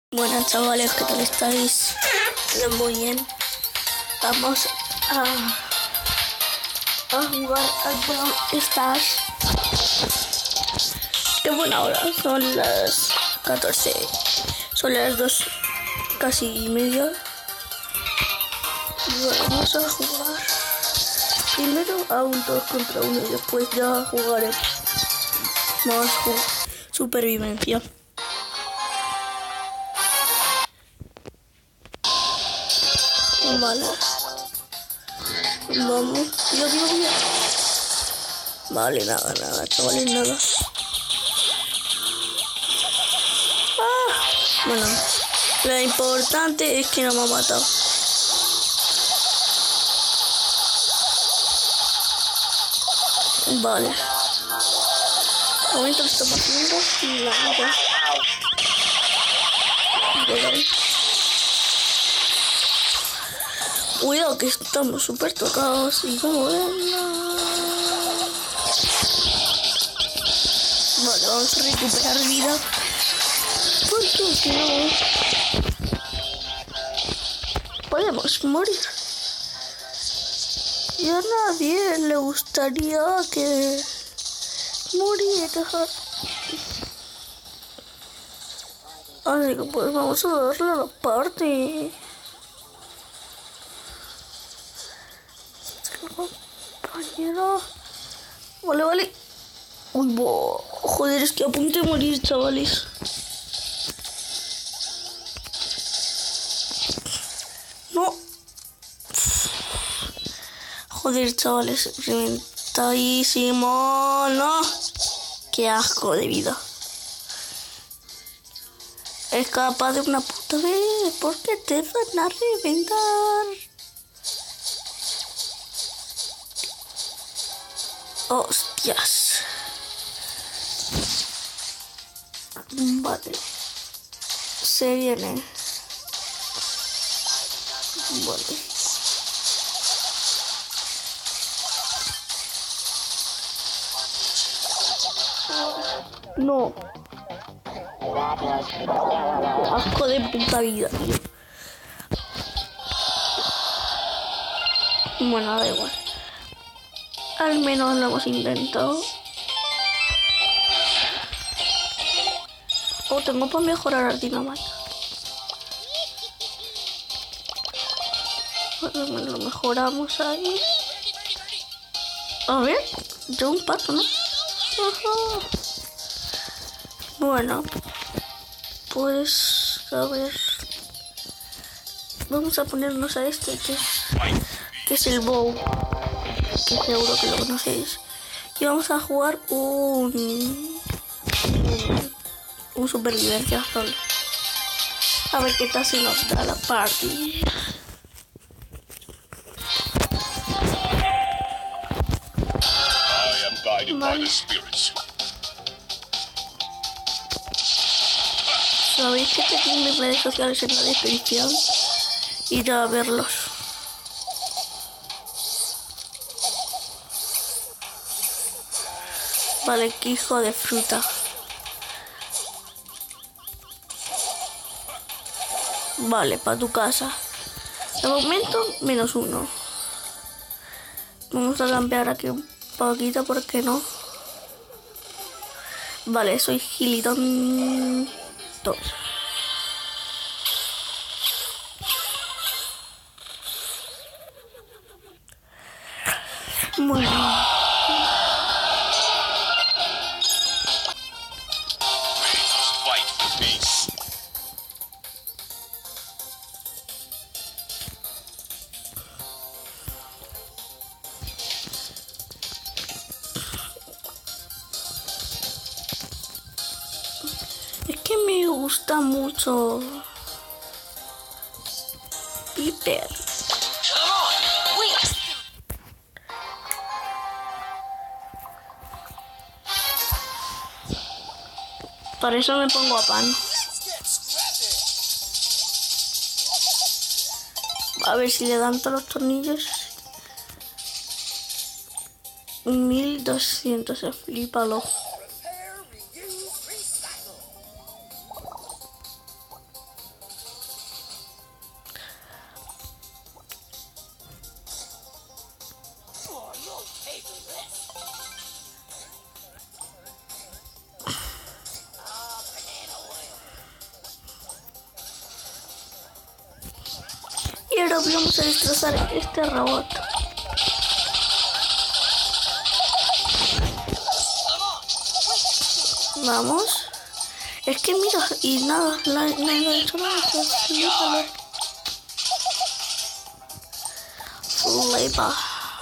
Buenas chavales, ¿qué tal estáis? Yo muy bien. Vamos a jugar al Brawl Stars. Qué buena hora, son las 14. Son las 2 casi y media. Y bueno, vamos a jugar primero a un 2 contra 1 y después ya jugaremos más supervivencia. Vale. Vamos. Dios. Vale, nada, chavales, nada. Bueno, lo importante es que no me ha matado. Vale. Momento que estamos haciendo. Nada. Cuidado que estamos súper tocados y como ven. Vale, vamos a recuperar vida. Porque si no podemos morir. Y a nadie le gustaría que muriera. Así que pues vamos a darle a la parte. Compañero. Vale. Uy, joder, es que a punto de morir, chavales. No. Joder, chavales, reventadísimo. No. Qué asco de vida. Escapa de una puta vez, porque te van a reventar. Hostias. Vale. Se viene. Vale. No. Asco de puta vida, tío. Bueno, da igual. Al menos lo hemos intentado. Oh, tengo para mejorar el dinamita. Bueno, lo mejoramos ahí. A ver, yo un pato, ¿no? Ajá. Bueno, pues a ver. Vamos a ponernos a este que es el bow. Que seguro que lo conocéis. Y vamos a jugar un supervivencia solo. A ver qué tal si nos da la party. Vale. Sabéis que tengo mis redes sociales en la descripción. Ir a verlos. Vale, qué hijo de fruta. Vale, para tu casa. De momento, -1. Vamos a cambiar aquí un poquito, porque no. Vale, soy Gilitón 2. Bueno. Es que me gusta mucho Piper. Por eso me pongo a pan. A ver si le dan todos los tornillos. 1200, se flipa el ojo. Y ahora vamos a destrozar este robot. Vamos. Es que mira, y nada, no he hecho nada. Flipa.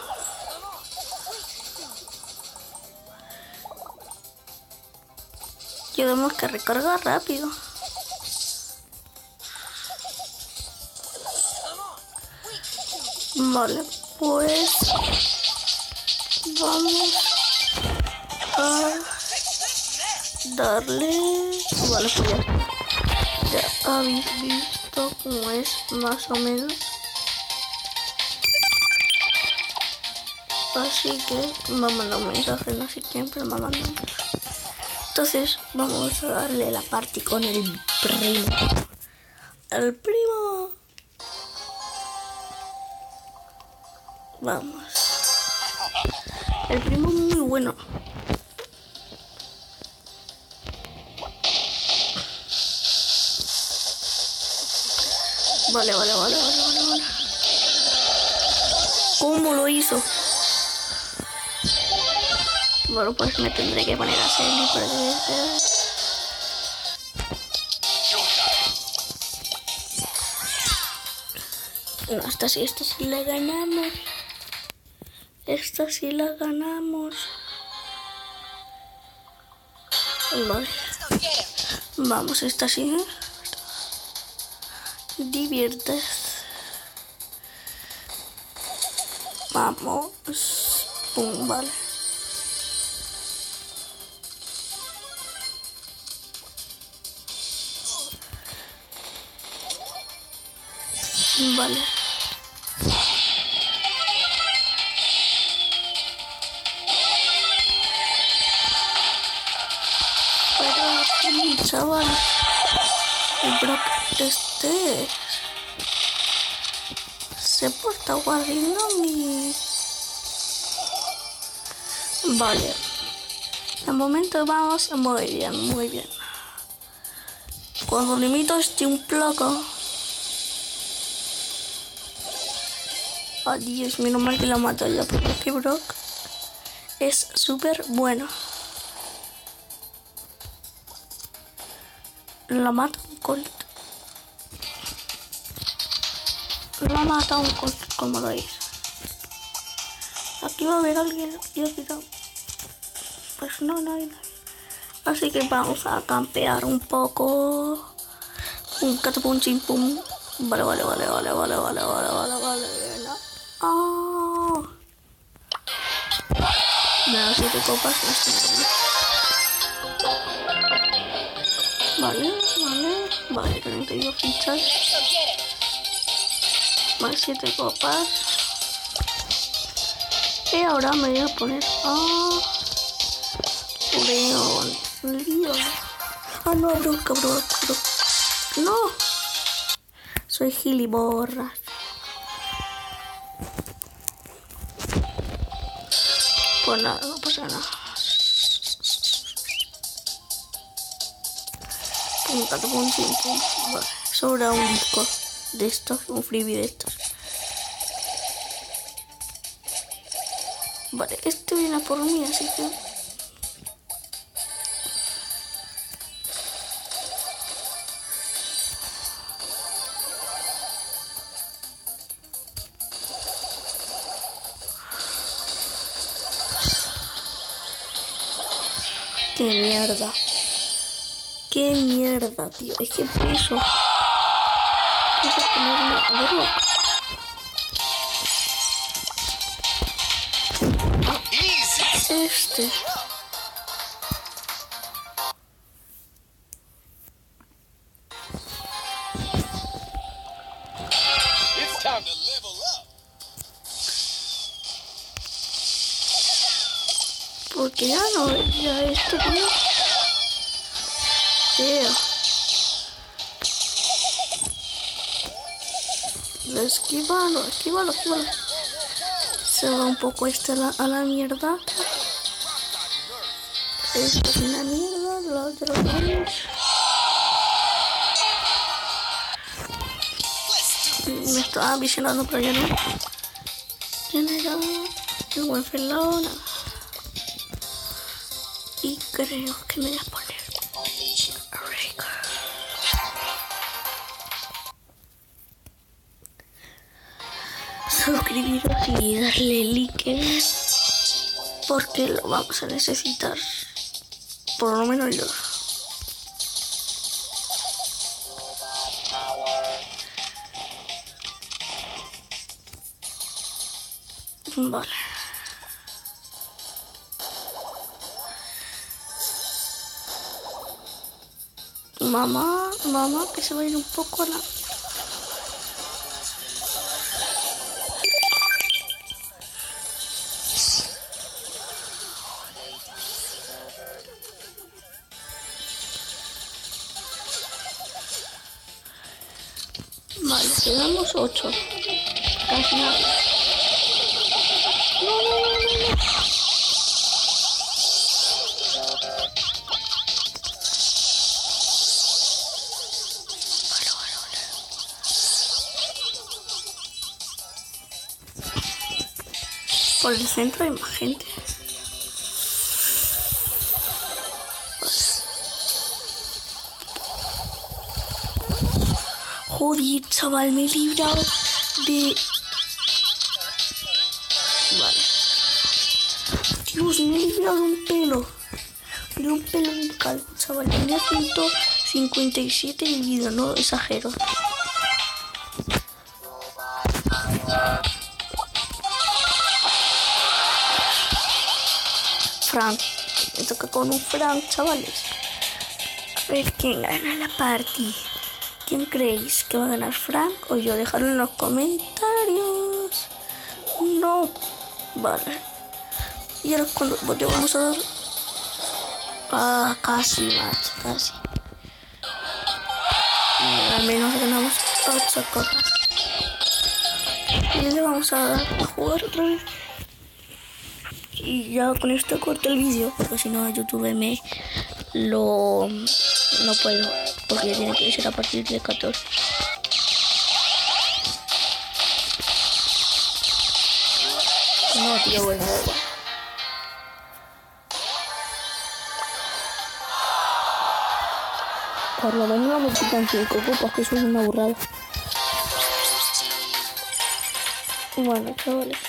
Tenemos que recargar rápido. Vale, pues vamos a darle. Vale, pues ya habéis visto cómo es más o menos. Así que me ha mandado un mensaje, no sé quién, pero me ha mandado un mensaje. Entonces vamos a darle la party con el primo. El primo. Vamos. El primo es muy bueno. Vale. ¿Cómo lo hizo? Bueno, pues me tendré que poner a hacerlo para que... No, esta sí la ganamos. Esta sí la ganamos. Vale. Vamos, esta sí, ¿eh? Diviertes. Vamos. Pum, vale. Vale. Pero, chaval, el Brock se porta guardiando mi... Vale. De momento vamos muy bien. Cuando limito un placa... Adiós, menos mal que la mato ya, porque Brock es súper bueno. La mata un Colt. La mata un Colt, como lo hizo. Aquí va a haber alguien. Pues no hay. Así que vamos a campear un poco. Un catapum chim pum. Vale. Oh. Me da 7 copas. Vale, 32 fichas. Más 7 copas. Y ahora me voy a poner a León. Ah, no, Brock. No. Soy giliborras. Pues nada, no pasa nada. Pum. Vale, sobra un disco de estos, un freebie de estos. Vale, este viene por mí, así que... ¡Qué mierda, tío! Es que por eso... Voy a ponerme a Brock. Este... Porque ya no, ya esto tío. Esquívalo. Se va un poco a la mierda. Esto es una mierda, lo otro es... Me estaba visionando, pero ya no. ¿Quién era? El buen felón. Y creo que me voy a poner suscribiros y darle like porque lo vamos a necesitar, por lo menos yo. Vale. Mamá, que se va a ir un poco a la... Vale, quedamos 8. Casi nada. No. Vale. Por el centro hay más gente. Joder, chaval, me he librado de... Vale. Dios, me he librado de un pelo. De un pelo en el calvo, chaval. Tenía 157 en el vídeo, no exagero. Frank. Me toca con un Frank, chavales. A ver quién gana la party. ¿Quién creéis que va a ganar, Frank o yo? Dejadlo en los comentarios. No. Vale. Y ahora cuando vamos a dar... Ah, casi, macho, casi. Al menos ganamos 8 cosas. Y le vamos a dar a jugar otra vez. Y ya con esto corto el vídeo, porque si no YouTube no puedo, porque tiene que ser a partir de 14. No, tío, bueno. Por lo menos la multiplican 5 copas, que eso es una burrada. Bueno, chavales,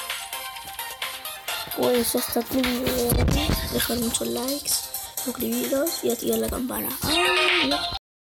pues hasta aquí el video de hoy. Dejad muchos likes, suscribiros y activad la campana. ¡Adiós!